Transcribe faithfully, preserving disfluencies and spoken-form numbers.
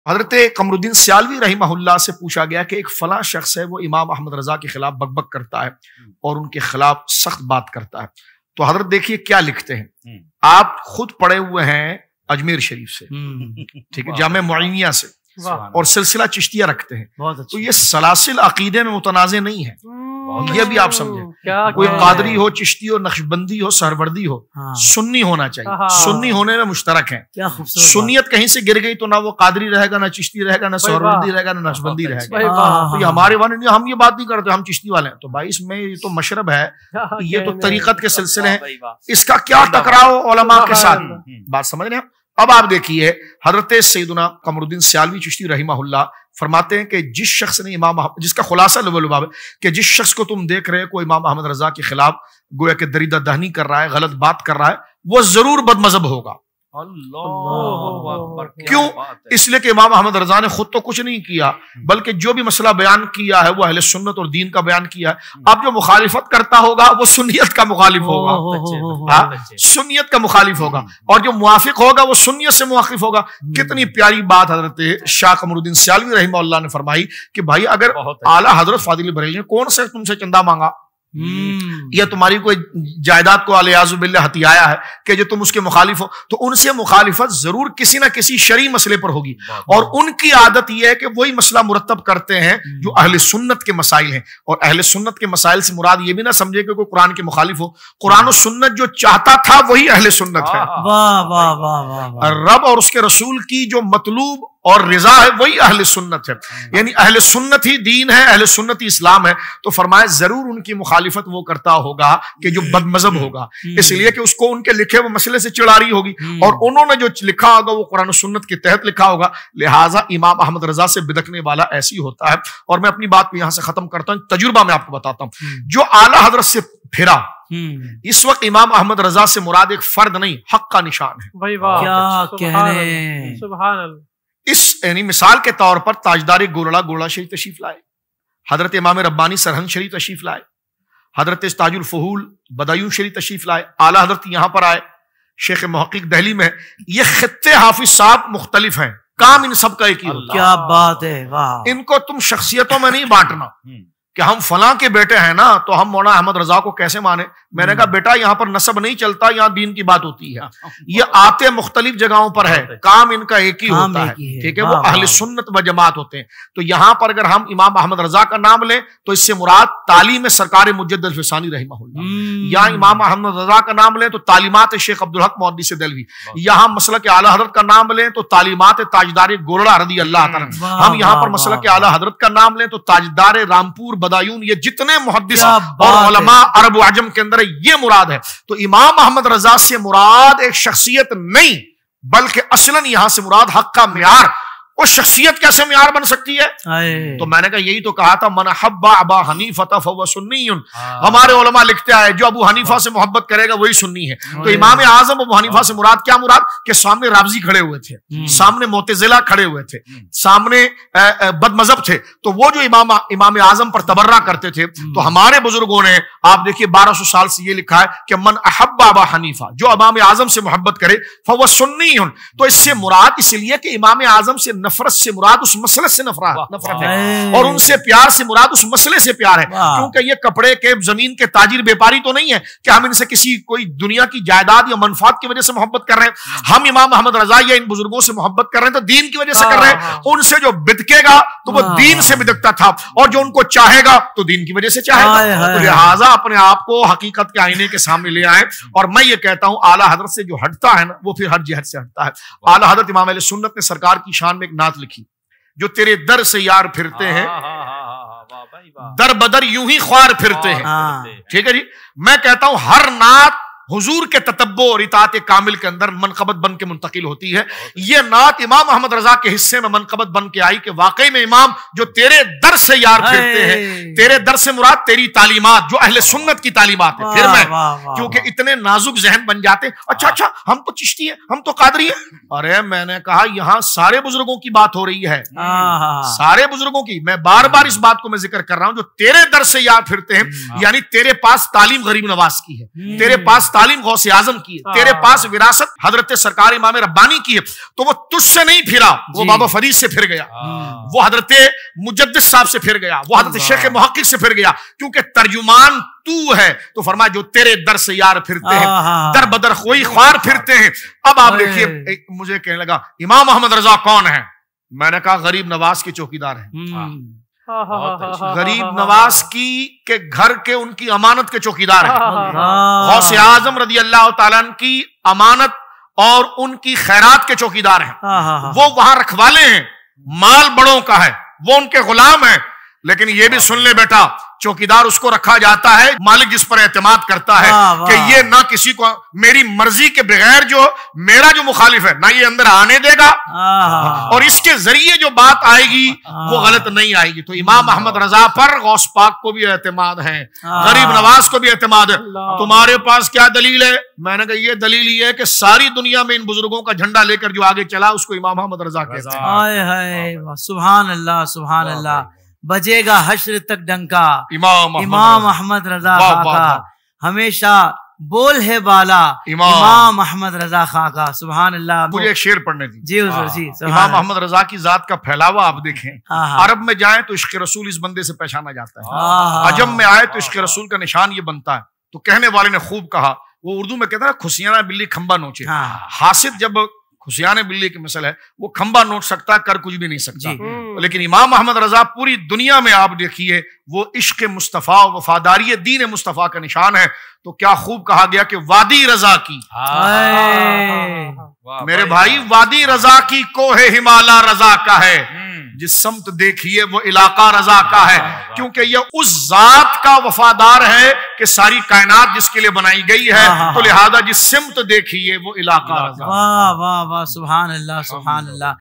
حضرت قمرالدین سیالوی رحمہ اللہ سے پوچھا گیا کہ ایک فلاں شخص ہے وہ امام احمد رضا کے خلاف بک بک کرتا ہے اور ان کے خلاف سخت بات کرتا ہے، تو حضرت دیکھیے کیا لکھتے ہیں، آپ خود پڑھے ہوئے ہیں اجمیر شریف سے، ٹھیک ہے، جامع معینیہ سے، اور سلسلہ چشتیہ رکھتے ہیں، تو یہ سلاسل عقیدے میں متنازع نہیں ہے، یہ بھی آپ سمجھیں، کوئی قادری ہو، چشتی ہو، نقشبندی ہو، سہروردی ہو، سنی ہونا چاہیے، سنی ہونے میں مشترک ہیں، سنیت کہیں سے گر گئی تو نہ وہ قادری رہے گا، نہ چشتی رہے گا، نہ سہروردی رہے گا، نہ نقشبندی رہے گا، تو یہ ہمارے والے ہم یہ بات نہیں کرتے، ہم چشتی والے ہیں، تو بھائی اس میں یہ تو مشرب ہے، یہ تو طریقت کے سلسلے ہیں، اس کا کیا ٹکراؤ علماء کے ساتھ، بات سمجھ رہے ہیں۔ اب آپ دیکھیے حضرت سیدنا قمرالدین سیالوی چشتی رحمہ اللہ فرماتے ہیں کہ جس شخص نے امام احمد، جس کا خلاصہ لباب ہے کہ جس شخص کو تم دیکھ رہے کو امام احمد رضا کے خلاف گویا کہ دریدہ دہنی کر رہا ہے، غلط بات کر رہا ہے، وہ ضرور بد مذہب ہوگا۔ کیوں؟ اس لیے کہ امام احمد رضا نے خود تو کچھ نہیں کیا، بلکہ جو بھی مسئلہ بیان کیا ہے وہ اہل سنت اور دین کا بیان کیا ہے۔ اب جو مخالفت کرتا ہوگا وہ سنیت کا مخالف ہوگا، سنیت کا مخالف ہوگا، اور جو موافق ہوگا وہ سنیت سے موافق ہوگا۔ کتنی پیاری بات حضرت شاہ قمرالدین سیالوی رحمہ اللہ نے فرمائی کہ بھائی اگر اعلیٰ حضرت فاضل بریلوی نے کون سے تم سے چندہ مانگا، یا تمہاری کوئی جائیداد کو علیہ باللہ ہتھیایا ہے کہ جو تم اس کے مخالف ہو، تو ان سے مخالفت ضرور کسی نہ کسی شرعی مسئلے پر ہوگی، اور ان کی عادت یہ ہے کہ وہی مسئلہ مرتب کرتے ہیں جو اہل سنت کے مسائل ہیں، اور اہل سنت کے مسائل سے مراد یہ بھی نہ سمجھے کہ کوئی قرآن کے مخالف ہو، قرآن و سنت جو چاہتا تھا وہی اہل سنت ہے، رب اور اس کے رسول کی جو مطلوب اور رضا ہے وہی اہل سنت ہے، یعنی اہل سنت ہی دین ہے، اہل سنت ہی اسلام ہے، تو فرمایا ضرور ان کی مخالفت وہ کرتا ہوگا کہ جو بد مذہب ہوگا، اس لیے کہ اس کو ان کے لکھے وہ مسئلے سے چڑاری ہوگی، اور انہوں نے جو لکھا ہوگا وہ قرآن و سنت کے تحت لکھا ہوگا، لہٰذا امام احمد رضا سے بدکنے والا ایسی ہوتا ہے۔ اور میں اپنی بات کو یہاں سے ختم کرتا ہوں، تجربہ میں آپ کو بتاتا ہوں، جو اعلیٰ حضرت سے پھرا اس وقت امام احمد رضا سے مراد ایک فرد نہیں، حق کا نشان ہے۔ کیا کہنے، سبحان اللہ۔ اس یعنی مثال کے طور پر تاجدار گولڑا گولڑا شریف تشریف لائے، حضرت امام ربانی سرہنگ شریف تشریف لائے، حضرت تاج الفہول بدایون شریف تشریف لائے، اعلیٰ حضرت یہاں پر آئے، شیخ محقق دہلی میں، یہ خطے حافظ صاحب مختلف ہیں، کام ان سب کا ایک ہی ہوتا ہے۔ کیا بات ہے، واہ! ان کو تم شخصیتوں میں نہیں بانٹنا کہ ہم فلاں کے بیٹے ہیں نا تو ہم مولانا احمد رضا کو کیسے مانے۔ میں نے کہا بیٹا یہاں پر نسب نہیں چلتا، یہاں دین کی بات ہوتی ہے، یہ آتے مختلف جگہوں پر ہے، کام ان کا ایک ہی ہوتا ہے، ٹھیک ہے، وہ اہل سنت و جماعت ہوتے ہیں۔ تو یہاں پر اگر ہم امام احمد رضا کا نام لیں تو اس سے مراد تعلیم سرکار مجدد الفسانی رحمہ اللہ، یا امام احمد رضا کا نام لیں تو تعلیمات شیخ عبدالحق محدث دہلوی، یہاں مسلک اعلیٰ حضرت کا نام لیں تو تعلیمات تاجدار گولڑا رضی اللہ تعالیٰ، ہم یہاں پر مسلک اعلیٰ حضرت کا نام لیں تو تاجدار رامپور بدایون، یہ جتنے محدث اور علماء عرب و عجم کے اندر یہ مراد ہے۔ تو امام احمد رضا سے مراد ایک شخصیت نہیں بلکہ اصلاً یہاں سے مراد حق کا معیار۔ وہ شخصیت کیسے معیار بن سکتی ہے؟ تو میں نے کہا یہی تو کہا تھا من حب ابا حنیفہ فہو سنی، ہمارے علماء لکھتے آئے جو ابو حنیفہ سے محبت کرے گا وہی سنی ہے۔ تو امام اعظم ابو حنیفہ سے مراد کیا مراد کہ سامنے رافضی کھڑے ہوئے تھے، سامنے معتزلہ کھڑے ہوئے تھے، سامنے بد مذہب تھے، تو وہ جو امام امام اعظم پر تبرہ کرتے تھے، تو ہمارے بزرگوں نے آپ دیکھیے بارہ سو سال سے یہ لکھا ہے کہ من احب ابا حنیفہ، جو امام اعظم سے محبت کرے فہو سنی۔ تو اس سے مراد اس لیے کہ امام اعظم سے نفرت سے مراد اس مسئلے سے نفرت نفرت ہے، اور ان سے پیار سے مراد اس مسئلے سے پیار ہے، کیونکہ یہ کپڑے کے زمین کے تاجر بیپاری تو نہیں ہے کہ ہم ان سے کسی کوئی دنیا کی جائیداد یا منفعت کی وجہ سے محبت کر رہے ہیں، ہم امام احمد رضا یا ان بزرگوں سے محبت کر رہے ہیں تو دین کی وجہ سے کر رہے ہیں۔ ان سے جو بدکے گا تو وہ دین سے بدکتا تھا، اور جو ان کو چاہے گا تو دین کی وجہ سے چاہے گا، تو لہٰذا اپنے آپ کو حقیقت کے آئینے کے سامنے لے آئے۔ اور میں یہ کہتا ہوں اعلیٰ حضرت سے جو ہٹتا ہے نا وہ پھر ہر جہت سے ہٹتا ہے۔ اعلیٰ حضرت امام اہل سنت نے سرکار کی شان میں ایک نعت لکھی، جو تیرے در سے یار پھرتے ہیں در بدر یوں ہی خوار پھرتے ہیں، ٹھیک ہے جی۔ میں کہتا ہوں ہر نعت حضور کے تتبع اور اطاعت کامل کے اندر منقبت بن کے منتقل ہوتی ہے۔ یہ نعت امام احمد رضا کے حصے میں منقبت بن کے آئی کہ واقعی میں امام جو تیرے در سے یار پھرتے ہیں، تیرے در سے مراد تیری تعلیمات جو اہل سنت کی تعلیمات ہیں۔ پھر میں کیونکہ اتنے نازک ذہن بن جاتے، اچھا اچھا ہم تو چشتی ہیں، ہم تو قادری ہیں، ارے میں نے کہا یہاں سارے بزرگوں کی بات ہو رہی ہے، سارے بزرگوں کی۔ میں بار بار اس بات کو میں ذکر کر رہا ہوں، جو تیرے در سے یار پھرتے ہیں یعنی تیرے پاس تعلیم غریب نواز کی ہے، تیرے پاس تعلیم غوث اعظم کی ہے، تیرے پاس وراثت حضرت سرکار امام ربانی کی ہے، تو وہ تجھ سے نہیں پھرا، وہ بابا فرید سے پھر گیا، وہ حضرت مجدد صاحب سے پھر گیا، وہ حضرت شیخ محقق سے پھر گیا، کیونکہ ترجمان تو ہے، تو فرمایا جو تیرے در سے یار پھرتے ہیں در بدر کوئی خوار پھرتے ہیں۔ اب آپ دیکھیے، مجھے کہنے لگا امام محمد رضا کون ہے؟ میں نے کہا غریب نواز کے چوکیدار ہیں، غریب نواز کی کے گھر کے ان کی امانت کے چوکیدار ہیں، غوث اعظم رضی اللہ تعالیٰ عنہ کی امانت اور ان کی خیرات کے چوکیدار ہیں، وہ وہاں رکھوالے ہیں، مال بڑوں کا ہے، وہ ان کے غلام ہیں، لیکن یہ بھی سن لے بیٹا، چوکیدار اس کو رکھا جاتا ہے مالک جس پر اعتماد کرتا ہے کہ یہ نہ کسی کو میری مرضی کے بغیر جو میرا جو مخالف ہے نہ یہ اندر آنے دے گا، اور اس کے ذریعے جو بات آئے گی وہ غلط نہیں آئے گی۔ تو امام محمد رضا پر غوث پاک کو بھی اعتماد ہے، غریب نواز کو بھی اعتماد ہے۔ تمہارے پاس کیا دلیل ہے؟ میں نے کہا یہ دلیل یہ ہے کہ ساری دنیا میں ان بزرگوں کا جھنڈا لے کر جو آگے چلا اس کو امام محمد رضا کہتے ہیں۔ سبحان اللہ سبحان اللہ، بجے گا حشر تک ڈنکا امام امام احمد رضا خاں کا، ہمیشہ بول ہے بالا امام احمد رضا خاں کا۔ سبحان اللہ۔ مجھے ایک شعر پڑھنے دی جی حضور جی۔ امام احمد رضا کی ذات کا پھیلاوا آپ دیکھیں، عرب میں جائیں تو عشق رسول اس بندے سے پہچانا جاتا ہے، عجم میں آئے تو عشق رسول کا نشان یہ بنتا ہے۔ تو کہنے والے نے خوب کہا، وہ اردو میں کہتا ہے کھسیانہ بلی کھمبا نوچے، حاسد جب کھسیانے بلی کی مثل ہے، وہ کھمبا نوچ سکتا ہے کر کچھ بھی نہیں سکتا، لیکن امام محمد رضا پوری دنیا میں آپ دیکھیے وہ عشق مصطفیٰ و وفاداری دین مصطفیٰ کا نشان ہے۔ تو کیا خوب کہا گیا کہ وادی رضا کی، میرے بھائی وادی رضا کی کوہ ہمالا رضا کا ہے، جس سمت دیکھیے وہ علاقہ رضا کا ہے، کیونکہ یہ اس ذات کا وفادار ہے کہ ساری کائنات جس کے لیے بنائی گئی ہے، تو لہذا جس سمت دیکھیے وہ علاقہ رضا۔ واہ واہ واہ، سبحان اللہ سبحان اللہ۔